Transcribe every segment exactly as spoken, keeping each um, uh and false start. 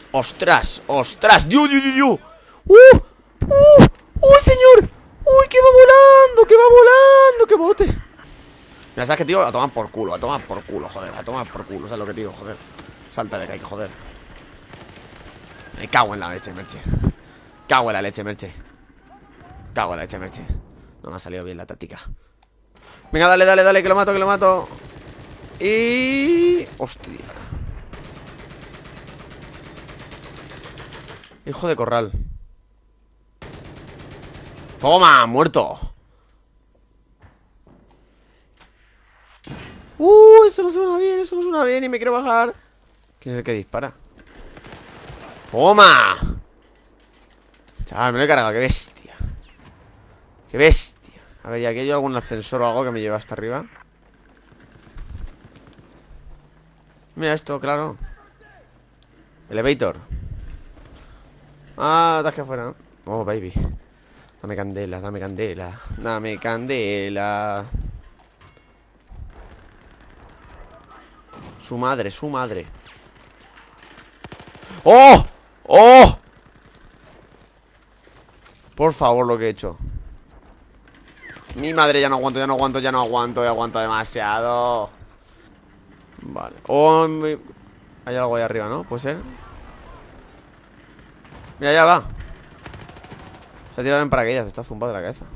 ¡Ostras! ¡Ostras! ¡Diu, diu, diu, diu! ¡Uh! ¡Uh! ¡Uy, señor! ¡Uy, que va volando! ¡Que va volando! ¡Qué bote! Mira, ¿sabes qué, tío? A tomar por culo, a tomar por culo, joder. A tomar por culo, ¿sabes lo que te digo? Joder. Salta de que hay que joder. Me cago en la leche, Merche. Cago en la leche, Merche. Cago en la leche, Merche. No me ha salido bien la táctica. Venga, dale, dale, dale, que lo mato, que lo mato. Y... hostia. Hijo de corral. Toma, muerto. Uh, eso no suena bien, eso no suena bien y me quiero bajar. ¿Quién es el que dispara? ¡Toma! Chaval, me lo he cargado, qué bestia. Qué bestia. A ver, ¿y aquí hay algún ascensor o algo que me lleva hasta arriba? Mira esto, claro. Elevator. Ah, estás que afuera. Oh, baby. Dame candela, dame candela. Dame candela. Su madre, su madre. ¡Oh! ¡Oh! Por favor, lo que he hecho. Mi madre, ya no aguanto, ya no aguanto, ya no aguanto. Ya aguanto demasiado. Vale. Oh, mi... hay algo ahí arriba, ¿no? ¿Puede ser? Mira, ya va. Se ha tirado en paracaídas, está zumbado de la cabeza.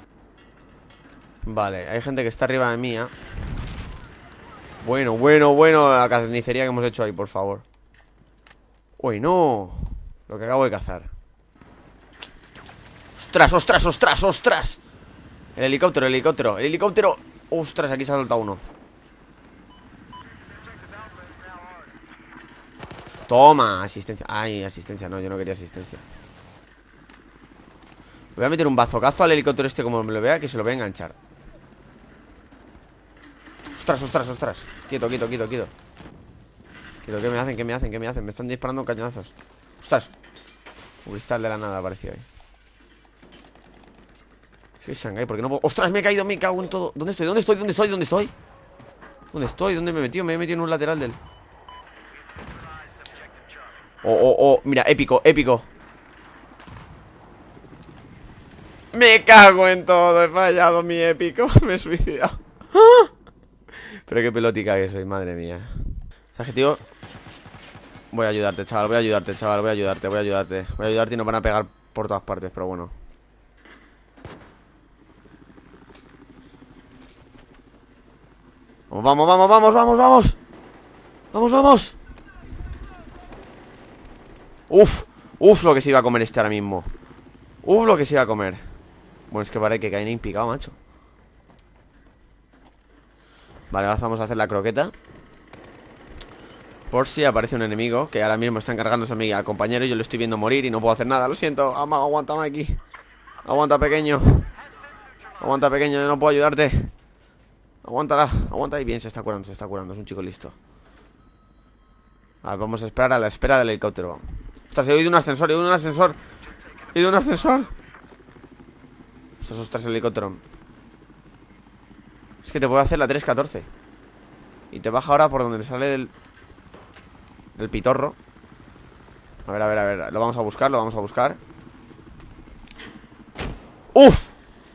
Vale, hay gente que está arriba de mí, ¿eh? Bueno, bueno, bueno. La carnicería que hemos hecho ahí, por favor. Uy, no. Lo que acabo de cazar. ¡Ostras, ostras, ostras, ostras! El helicóptero, el helicóptero, el helicóptero. Ostras, aquí se ha soltado uno. Toma, asistencia. Ay, asistencia, no, yo no quería asistencia. Voy a meter un bazocazo al helicóptero este como me lo vea, que se lo voy a enganchar. Ostras, ostras, ostras. Quieto, quieto, quieto, quieto. Quieto, ¿qué me hacen? ¿Qué me hacen? ¿Qué me hacen? Me están disparando cañonazos. Ostras. Un cristal de la nada apareció ahí. Sí, Shanghai, ¿por qué no puedo? ¡Ostras! Me he caído, me cago en todo. ¿Dónde estoy? ¿Dónde estoy? ¿Dónde estoy? ¿Dónde estoy? ¿Dónde estoy? ¿Dónde me he metido? Me he metido en un lateral del... Oh, oh, oh. Mira, épico, épico. Me cago en todo. He fallado mi épico. Me he suicidado. Pero qué pelótica que soy, madre mía. ¿Sabes qué, tío? Voy a ayudarte, chaval, voy a ayudarte, chaval. Voy a ayudarte, voy a ayudarte. Voy a ayudarte y nos van a pegar por todas partes, pero bueno. Vamos, vamos, vamos, vamos, vamos, vamos. Vamos, vamos. Uf, uf, lo que se iba a comer este ahora mismo. Uf, lo que se iba a comer. Bueno, es que parece que caen impicado, macho. Vale, ahora vamos a hacer la croqueta. Por si aparece un enemigo que ahora mismo está encargándose a mi compañero y yo lo estoy viendo morir y no puedo hacer nada. Lo siento, aguántame aquí. Aguanta, pequeño. Aguanta, pequeño, yo no puedo ayudarte. Aguántala, aguanta y bien, se está curando, se está curando, es un chico listo. A ver, vamos a esperar a la espera del helicóptero. Ostras, he oído un ascensor, he oído un ascensor. He oído un ascensor. Ostras, ostras, el helicóptero. Es que te puedo hacer la tres catorce. Y te baja ahora por donde le sale del... del pitorro. A ver, a ver, a ver, lo vamos a buscar, lo vamos a buscar. ¡Uf!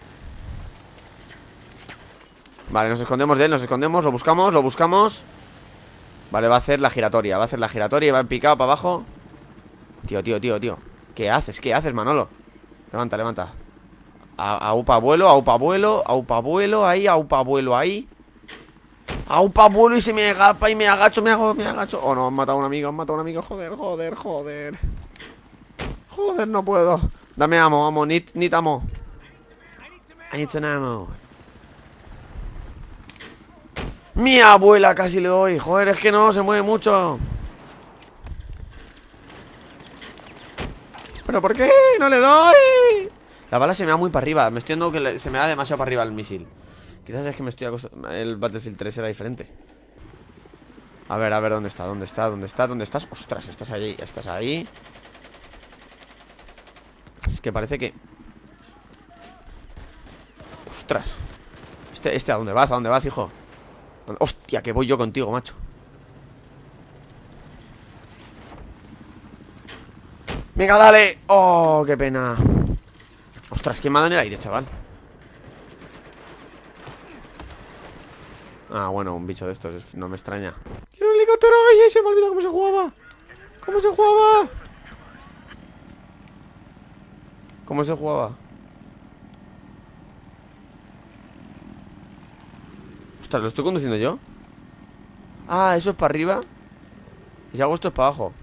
Vale, nos escondemos de él, nos escondemos, lo buscamos, lo buscamos. Vale, va a hacer la giratoria, va a hacer la giratoria y va en picado para abajo. Tío, tío, tío, tío. ¿Qué haces? ¿Qué haces, Manolo? Levanta, levanta. A, aupa vuelo, aupa vuelo, aupa vuelo, ahí, aupa vuelo, ahí. Aupa vuelo y se me agapa y me agacho, me hago, me agacho. Oh, no, han matado a un amigo, han matado a un amigo. Joder, joder, joder. Joder, no puedo. Dame amo, amo, need, need amo. I need some ammo. Mi abuela casi le doy. Joder, es que no, se mueve mucho. ¿Pero por qué? ¡No le doy! La bala se me va muy para arriba. Me estoy dando que le, se me va demasiado para arriba el misil. Quizás es que me estoy acostumbrando. El Battlefield tres era diferente. A ver, a ver, ¿dónde está? ¿Dónde está? ¿Dónde está? ¿Dónde estás? Ostras, estás ahí, estás ahí. Es que parece que... Ostras. Este, este, ¿a dónde vas? ¿A dónde vas, hijo? Hostia, que voy yo contigo, macho. Venga, dale. Oh, qué pena. Ostras, ¿quién me ha dado en el aire, chaval? Ah, bueno, un bicho de estos, no me extraña. ¡Quiero un helicóptero! ¡Ay, se me ha olvidado cómo se jugaba! ¿Cómo se jugaba? ¿Cómo se jugaba? Ostras, ¿lo estoy conduciendo yo? Ah, eso es para arriba. Y si hago esto es para abajo.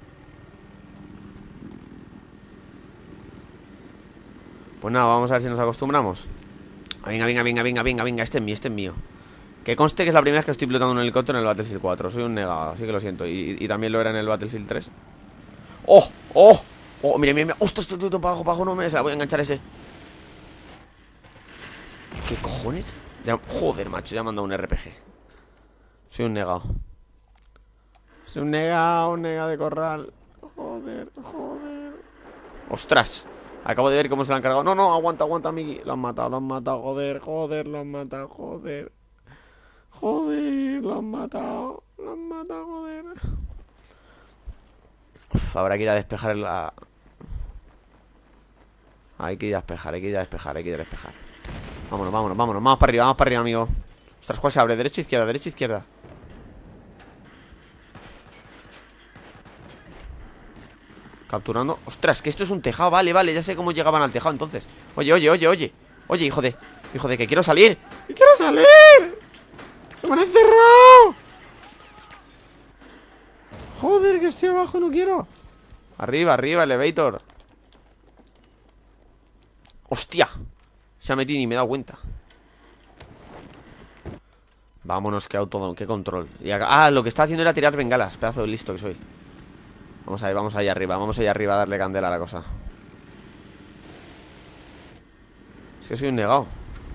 Pues nada, vamos a ver si nos acostumbramos. Venga, venga, venga, venga, venga, venga. Este es mío, este es mío. Que conste que es la primera vez que estoy pilotando un helicóptero en el Battlefield cuatro. Soy un negado, así que lo siento. Y, y también lo era en el Battlefield tres. ¡Oh! ¡Oh! ¡Oh! Mira, mira, mira. ¡Ostras! Esto, esto, para abajo, para abajo. No me se la voy a enganchar ese. ¿Qué cojones? Ya, joder, macho, ya me han dado un R P G. Soy un negado. Soy un negado, un negado de corral. Joder, joder. ¡Ostras! Acabo de ver cómo se lo han cargado. No, no, aguanta, aguanta, Miki. Lo han matado, lo han matado. Joder, joder, lo han matado, joder. Joder, lo han matado. Lo han matado, joder. Uf, habrá que ir a despejar la... Hay que ir a despejar, hay que ir a despejar, hay que ir a despejar. Vámonos, vámonos, vámonos. Vamos para arriba, vamos para arriba, amigo. Ostras, ¿cuál se abre? Derecha, izquierda, derecha, izquierda. Capturando. Ostras, que esto es un tejado. Vale, vale, ya sé cómo llegaban al tejado entonces. Oye, oye, oye, oye. Oye, hijo de... Hijo de que quiero salir. ¡Que quiero salir! ¡Me han encerrado! Joder, que estoy abajo, no quiero. Arriba, arriba, elevator. ¡Hostia! Se ha metido y me he dado cuenta. Vámonos, qué auto, qué control. Y acá... Ah, lo que está haciendo era tirar bengalas. Pedazo de listo que soy. Vamos ahí, vamos ahí arriba. Vamos ahí arriba a darle candela a la cosa. Es que soy un negado.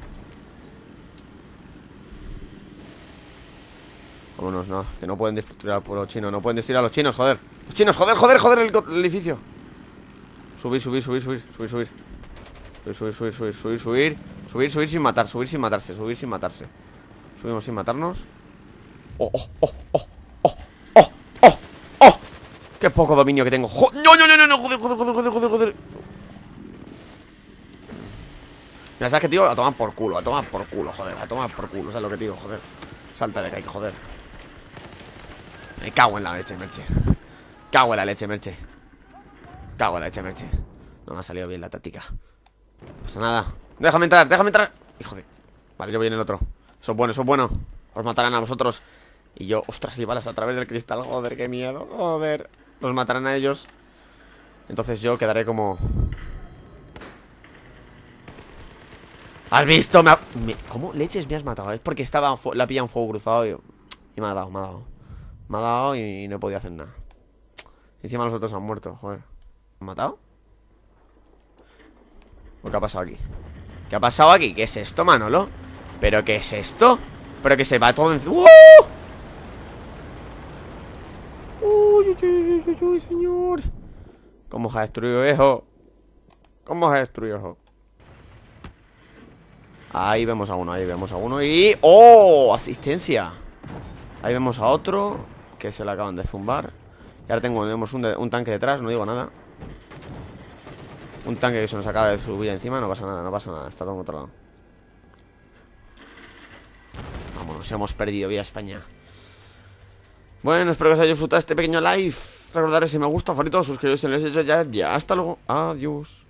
Vámonos, no, que no pueden destruir al pueblo chino. No pueden destruir a los chinos, joder. Los chinos, joder, joder, joder, el, el edificio. Subir, subir, subir, subir, subir, subir. Subir, subir, subir, subir, subir, subir. Subir, subir sin matar, subir sin matarse, subir sin matarse. Subimos sin matarnos. Oh, oh, oh, oh, oh, oh, oh, oh. Qué poco dominio que tengo. Jo no, no, no, no, no, joder, joder, joder, joder, joder, joder. Mira, ¿sabes qué, tío? A tomar por culo, a tomar por culo, joder. A tomar por culo, ¿sabes lo que te digo? Joder. Salta de que hay que joder. Me cago en la leche, Merche. Cago en la leche, Merche. Cago en la leche, Merche. No me ha salido bien la táctica. No pasa nada. Déjame entrar, déjame entrar. Hijo de... Vale, yo voy en el otro. Eso es bueno, eso es bueno. Os matarán a vosotros. Y yo, ostras, y balas a través del cristal. Joder, qué miedo, joder. Los matarán a ellos. Entonces yo quedaré como... ¿Has visto? Me ha... me... ¿Cómo leches me has matado? Es porque estaba la pilla en fuego cruzado y... y me ha dado, me ha dado. Me ha dado y no he podido hacer nada. Encima los otros han muerto, joder. ¿Han matado? ¿O qué ha pasado aquí? ¿Qué ha pasado aquí? ¿Qué es esto, Manolo? ¿Pero qué es esto? ¿Pero que se va todo en... ¡Uh! ¡Uy, uy, uy, uy, uy, señor! ¿Cómo se ha destruido eso? ¿Cómo se ha destruido eso? Ahí vemos a uno, ahí vemos a uno y... ¡Oh! Asistencia. Ahí vemos a otro que se le acaban de zumbar. Y ahora tengo, tenemos un, de, un tanque detrás, no digo nada. Un tanque que se nos acaba de subir encima. No pasa nada, no pasa nada, está todo controlado. Vámonos, hemos perdido, vía España. Bueno, espero que os haya disfrutado este pequeño live. Recordad ese me gusta, favoritos, suscribiros si no lo habéis hecho ya. Ya, hasta luego, adiós.